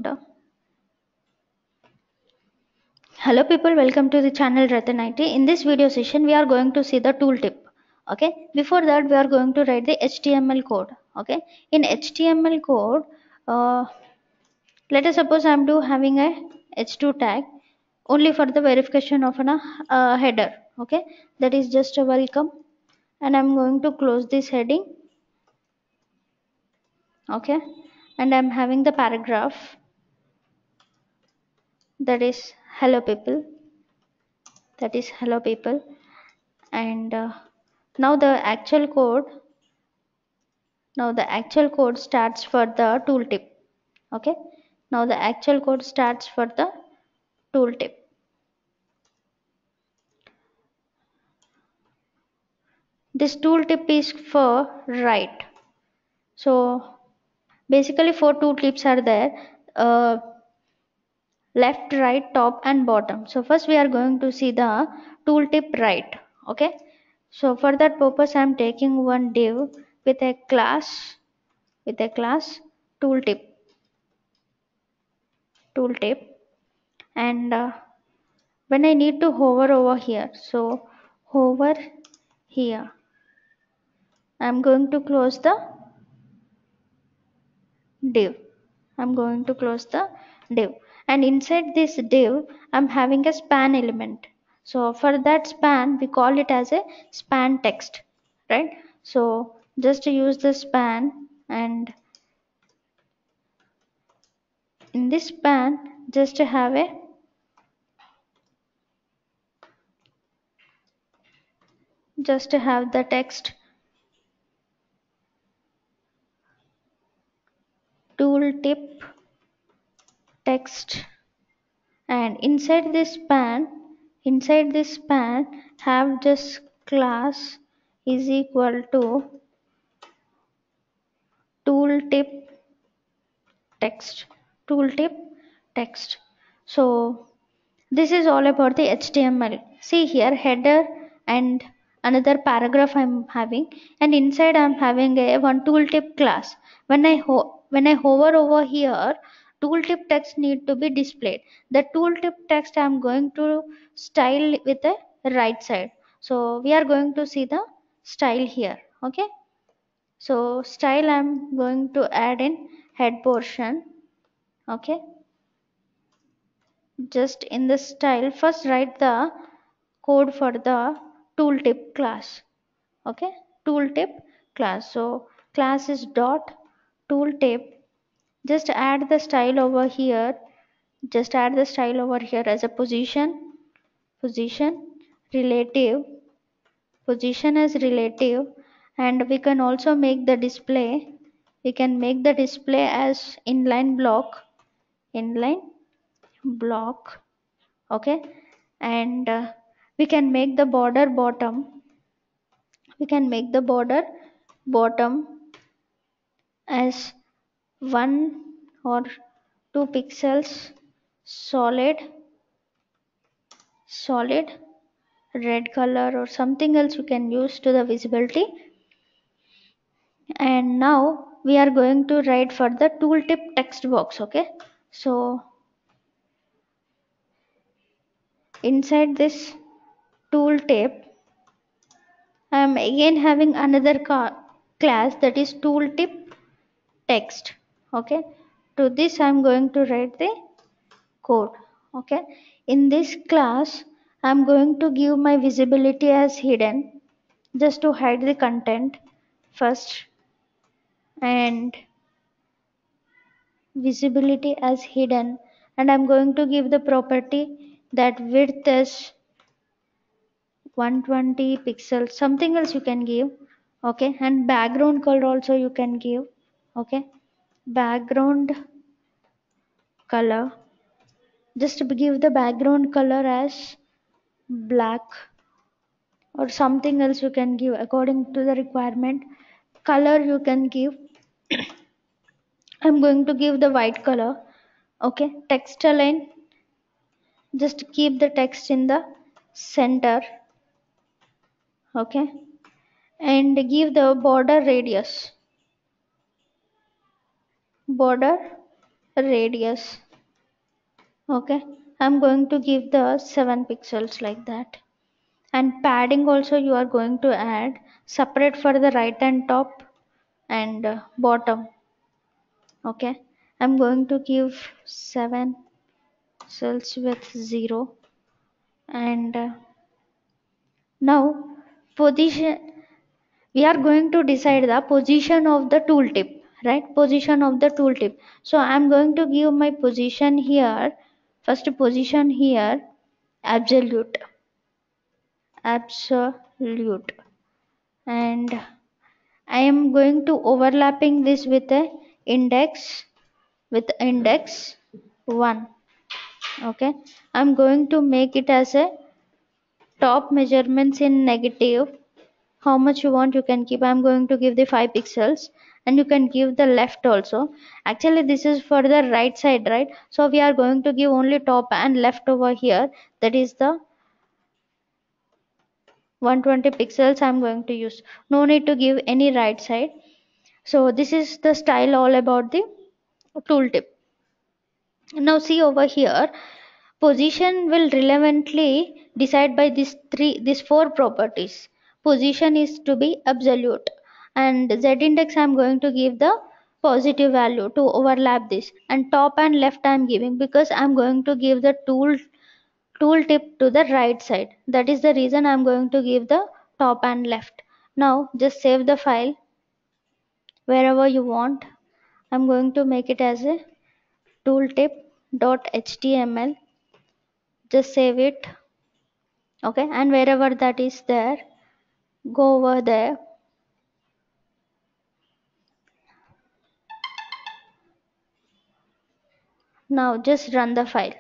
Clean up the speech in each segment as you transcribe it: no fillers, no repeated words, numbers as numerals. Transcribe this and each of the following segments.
counter. Hello people, welcome to the channel Ratan IT. In this video session, we are going to see the tooltip. Okay, before that, we are going to write the HTML code. Okay, in HTML code, let us suppose I am having a h2 tag only for the verification of a header. Okay, that is just a welcome, and I am going to close this heading. Okay, and I am having the paragraph, that is hello people, and now the actual code starts for the tooltip. Okay, now the actual code starts for the tooltip. This tooltip is for right. So basically 4 tooltips are there, left, right, top and bottom. So first we are going to see the tooltip right. Okay, so for that purpose I am taking one div with a class tooltip and when I need to hover over here, so hover here, I'm going to close the div. And inside this div I'm having a span element. So for that span we call it as a span text, right? So just use the span, and in this span just have the text tooltip text, and inside this span have just class is equal to tooltip text. So this is all about the HTML. See here, header and another paragraph I'm having, and inside I'm having a one tooltip class. When I hover over here, tooltip text need to be displayed. The tooltip text I'm going to style with the right side. So we are going to see the style here. Okay. So style I'm going to add in head portion. Okay, just in the style first write the code for the tooltip class. Okay, tooltip class. So class is dot tooltip. Just add the style over here. As a position relative, and we can also make the display. As inline block. Okay, and we can make the border bottom as 1 or 2 pixels solid red color or something else you can use to the visibility. And now we are going to write for the tooltip text box. Okay, so inside this tooltip I am again having another class, that is tooltip text. Okay, to this I am going to write the code. Okay, in this class I am going to give my visibility as hidden, just to hide the content first, and visibility as hidden, and I'm going to give the property that width is 120 pixels, something else you can give. Okay, and background color also you can give. Okay, background color, just give the background color as black or something else you can give according to the requirement. Color you can give I'm going to give the white color. Okay, text align, just keep the text in the center. Okay, and give the border radius. Okay, I'm going to give the 7 pixels like that. And padding also you are going to add separate for the right and top and bottom. Okay, I'm going to give 7 cells with 0. And now position, we are going to decide the position of the tooltip, right? Position of the tooltip. So I'm going to give my position here, first position here, absolute, absolute. And I am going to overlapping this with a index, with index 1. Okay, I'm going to make it as a top measurements in negative. How much you want you can keep. I'm going to give the 5 pixels, and you can give the left also. Actually this is for the right side, right? So we are going to give only top and left over here. That is the 120 pixels I'm going to use. No need to give any right side. So this is the style all about the tooltip. Now see over here, position will relevantly decide by these four properties. Position is to be absolute, and z index I'm going to give the positive value to overlap this, and top and left I'm giving because I'm going to give the tooltip to the right side. That is the reason I'm going to give the top and left. Now just save the file wherever you want. I'm going to make it as a tooltip.html. Just save it. Okay, and wherever that is there, go over there. Now just run the file.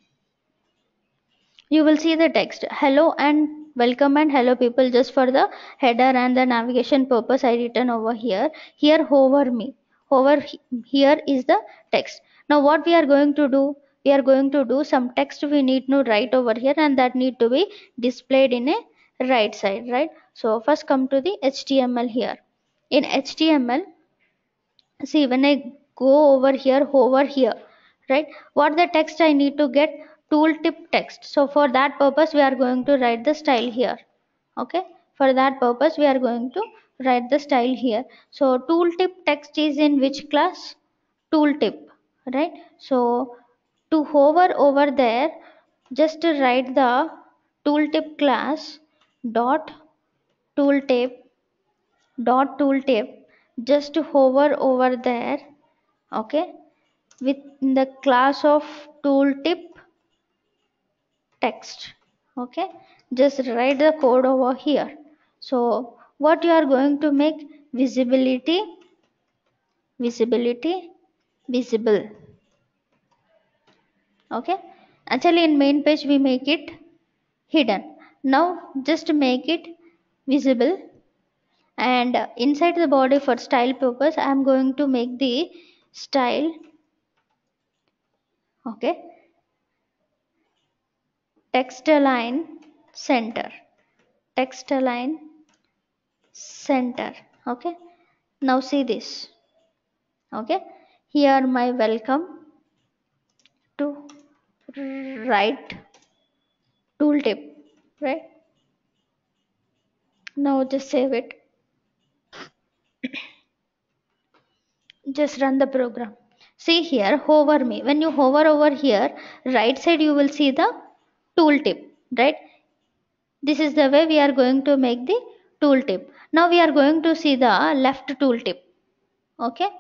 You will see the text hello and welcome and hello people. Just for the header and the navigation purpose I written over here. Here hover me, hover here is the text. Now what we are going to do, we are going to do some text we need to write over here, and that need to be displayed in a right side, right? So first come to the HTML. Here in HTML, see when I go over here, hover here, right? What the text I need to get? Tooltip text. So for that purpose we are going to write the style here. Okay, for that purpose we are going to write the style here. So tooltip text is in which class? Tooltip, right? So to hover over there, just to write the tooltip class dot tooltip tooltip, just to hover over there. Okay, with the class of tooltip text. Okay, just write the code over here. So what you are going to make? Visibility, visibility, visible. Okay, actually in main page we make it hidden. Now just make it visible, and inside the body for style purpose I am going to make the style. Okay, text align center, text align center. Okay, now see this. Okay, here my welcome to right tooltip, right? Now just save it, just run the program. See here, hover me. When you hover over here, right side you will see the tooltip, right? This is the way we are going to make the tooltip. Now we are going to see the left tooltip. Okay,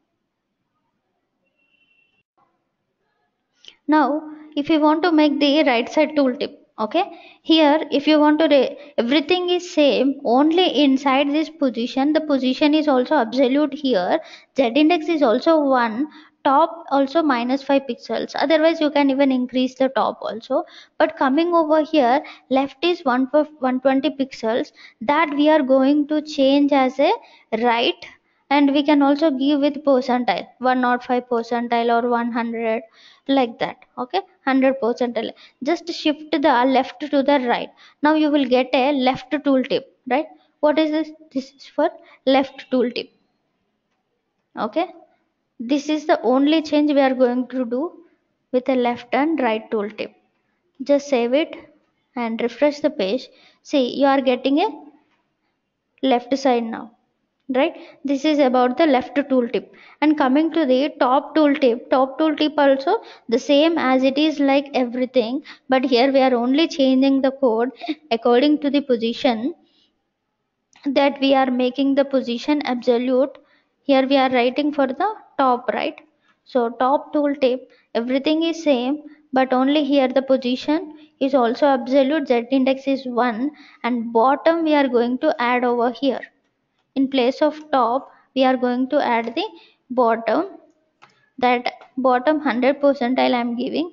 now if you want to make the right side tooltip, okay, here if you want to everything is same, only inside this position the position is also absolute. Here z index is also 1, top also minus 5 pixels, otherwise you can even increase the top also. But coming over here, left is 120 pixels, that we are going to change as a right. And we can also give with percentile, 105 percentile or 100, like that. Okay, 100 percentile. Just shift the left to the right. Now you will get a left tooltip, right? What is this? This is for left tooltip. Okay, This is the only change we are going to do with a left and right tooltip. Just save it and refresh the page. See, you are getting a left side now, right? This is about the left tooltip. And coming to the top tooltip also the same as it is like everything, but here we are only changing the code according to the position, that we are making the position absolute. Here we are writing for the top, right? So top tooltip, everything is same, but only here the position is also absolute, z index is 1, and bottom we are going to add over here. In place of top we are going to add the bottom. That bottom 100 percentile I am giving.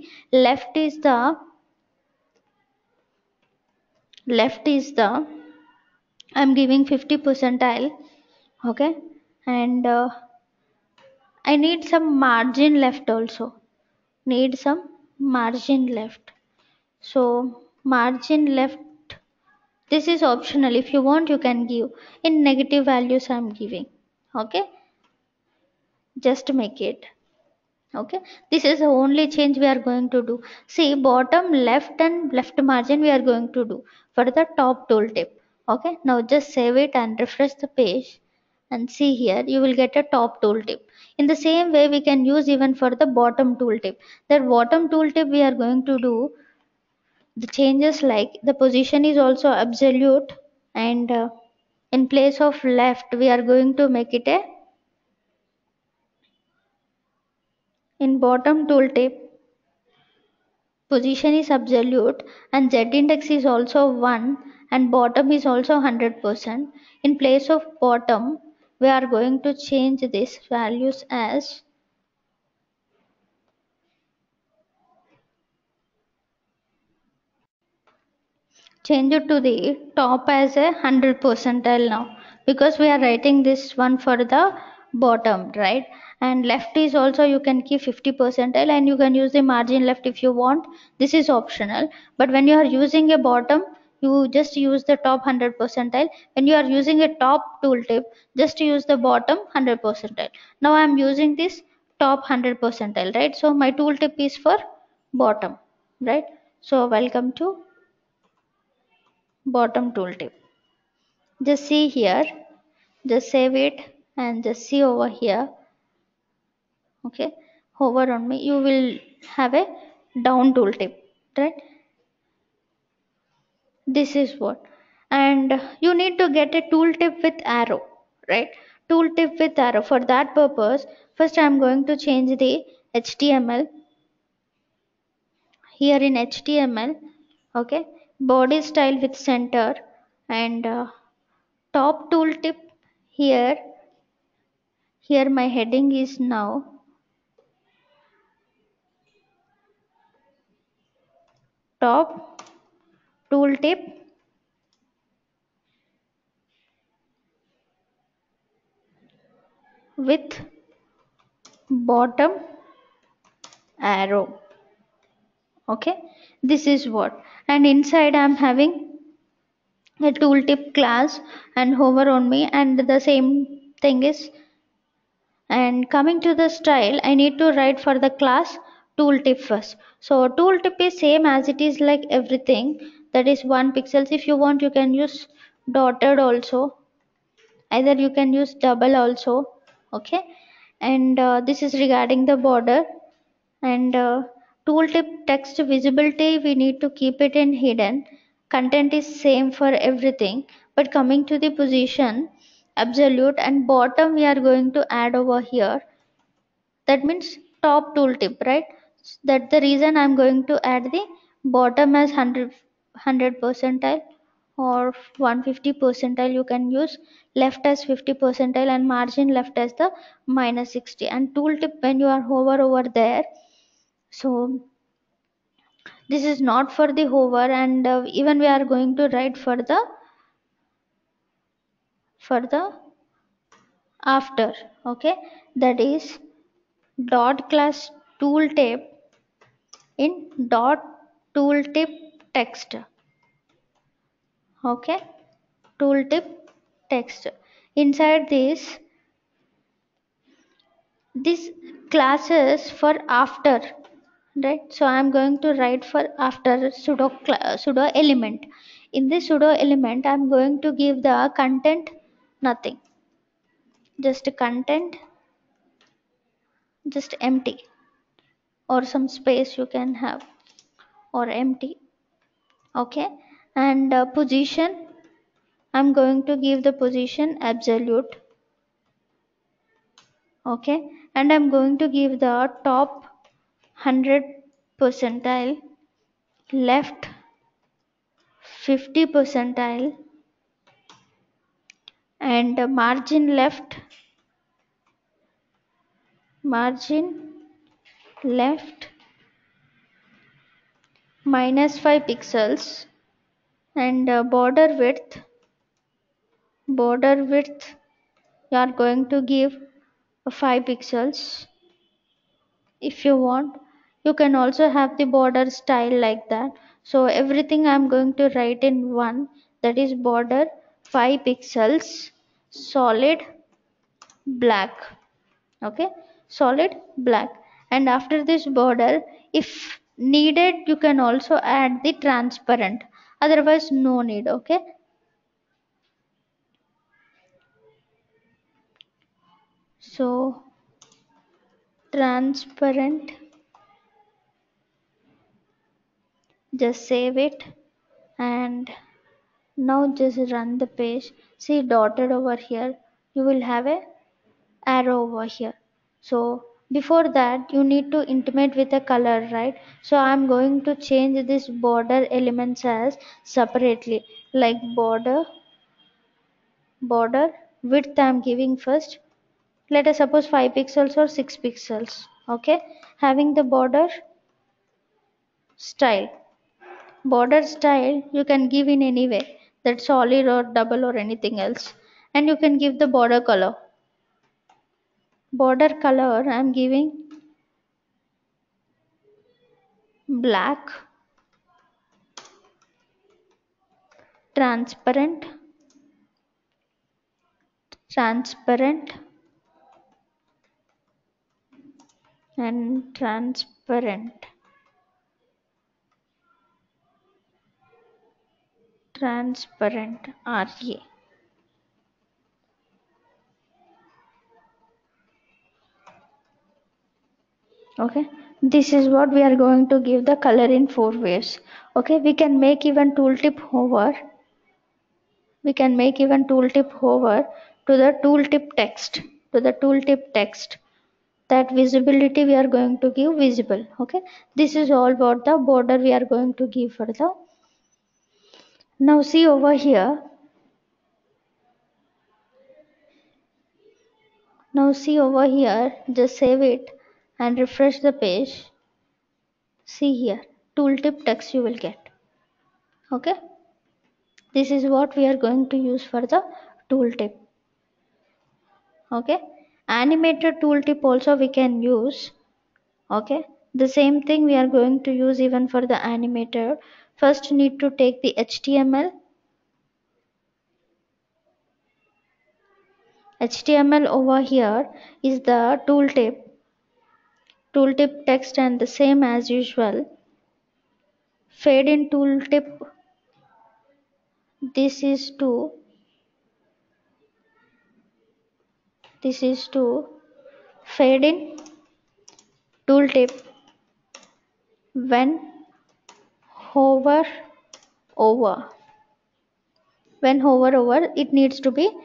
Left is the I'm giving 50 percentile. Okay. And I need some margin left also. Need some margin left. So margin left, this is optional. If you want, you can give. In negative values I'm giving. Okay. Just make it. Okay. This is the only change we are going to do. See, bottom left and left margin we are going to do for the top tooltip. Okay. Now just save it and refresh the page. And see, here you will get a top tooltip. In the same way we can use even for the bottom tooltip. That bottom tooltip we are going to do the changes like the position is also absolute, and in place of left we are going to make it a, in bottom tooltip position is absolute and z index is also 1 and bottom is also 100%. In place of bottom we are going to change these values as, change it to the top as a 100 percentile now, because we are writing this one for the bottom, right? And left is also you can keep 50 percentile, and you can use the margin left if you want. This is optional, but when you are using a bottom you just use the top 100 percentile. When you are using a top tooltip, just use the bottom 100 percentile. Now I am using this top 100 percentile, right? So my tooltip is for bottom, right? So welcome to bottom tooltip. Just see here, just save it and just see over here. Okay, hover on me, you will have a down tooltip, right? This is what. And you need to get a tooltip with arrow, right? Tooltip with arrow. For that purpose, first I'm going to change the HTML. Here in HTML, okay, body style with center, and top tooltip here. Here my heading is now top tooltip with bottom arrow. Okay, this is what. And inside I'm having a tooltip class, and hover on me, and the same thing is. And coming to the style, I need to write for the class tooltip first. So tooltip is same as it is like everything, that is 1 pixels. If you want you can use dotted also, either you can use double also. Okay. And this is regarding the border. And tooltip text visibility we need to keep it in hidden. Content is same for everything, but coming to the position absolute, and bottom we are going to add over here. That means top tooltip, right? That's the reason I'm going to add the bottom as 100 percentile or 150 percentile. You can use left as 50 percentile and margin left as the minus 60. And tooltip, when you are hover over there, so this is not for the hover. And even we are going to write for the after. Okay, that is dot class tooltip in dot tooltip text. Okay, tooltip text. Inside this this classes for after, right? So I'm going to write for after pseudo element. In this pseudo element I'm going to give the content nothing, just content, just empty, or some space you can have, or empty. Okay. And position, I'm going to give the position absolute. Okay. And I'm going to give the top 100 percentile, left 50 percentile, and margin left minus 5 pixels, and border width you are going to give 5 pixels. If you want, you can also have the border style like that. So everything I'm going to write in one, that is border 5 pixels, solid black. Okay, solid black. And after this border, if needed, you can also add the transparent, otherwise no need. Okay. So transparent, just save it, and now just run the page. See dotted over here, you will have a arrow over here. So before that you need to intimate with a color, right? So I'm going to change this border elements as separately, like border width I'm giving first, let us suppose 5 pixels or 6 pixels. Okay. Having the style border style you can give in any way, that solid or double or anything else. And you can give the border color I'm giving black, transparent, transparent, and transparent RA. Okay, this is what we are going to give the color in 4 ways. Okay, we can make even tooltip hover, to the tooltip text, that visibility we are going to give visible. Okay, this is all about the border we are going to give for the. Now see over here, just save it and refresh the page. See here, tooltip text you will get. Okay, this is what we are going to use for the tooltip. Okay, animated tooltip also we can use. Okay, the same thing we are going to use even for the animator. First need to take the HTML over here is the tooltip text, and the same as usual, fade in tooltip, this is to fade in tooltip when hover over, it needs to be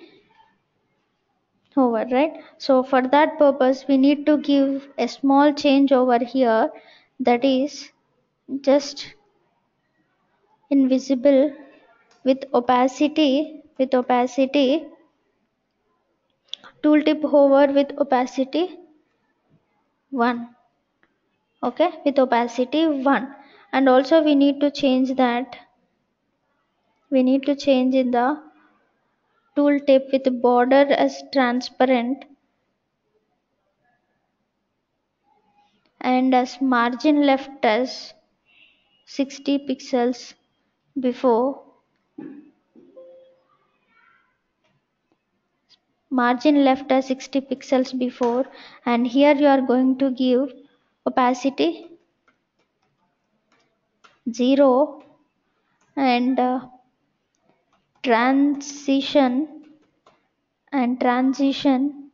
over, right? So for that purpose we need to give a small change over here, that is just invisible with opacity, tooltip hover with opacity 1. Okay, with opacity 1. And also we need to change in the tooltip with border as transparent, and as margin left as 60 pixels before margin left as 60 pixels before, and here you are going to give opacity 0 and transition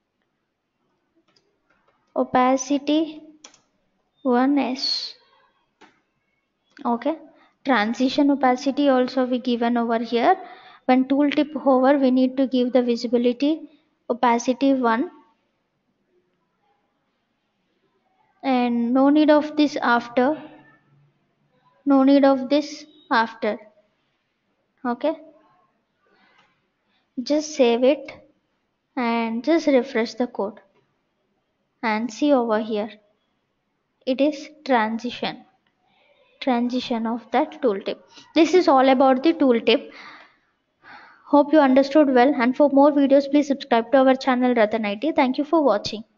opacity 1s. Okay, transition opacity also we given over here. When tooltip hover, we need to give the visibility opacity 1, and no need of this after, no need of this after. Okay, just save it and just refresh the code and see over here, it is transition of that tooltip. This is all about the tooltip. Hope you understood well, and for more videos please subscribe to our channel Ratan IT. Thank you for watching.